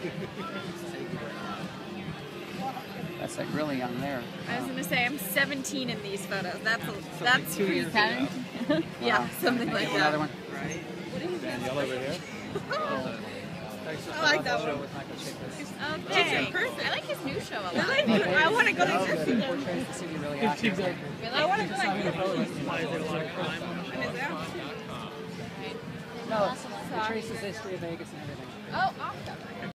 That's like really young there. I was gonna say I'm 17 in these photos. That's Like 2 years ago. Yeah, something like that. Another one. Danielle over here. I like that one. Okay. I like his new show a lot. I want to go to this again. Portrays the city really accurately. I want to go like this. No, it traces the history of Vegas and everything. Oh, awesome.